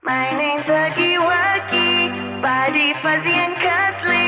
My name's Huggy Wuggy, body fuzzy and cuddly.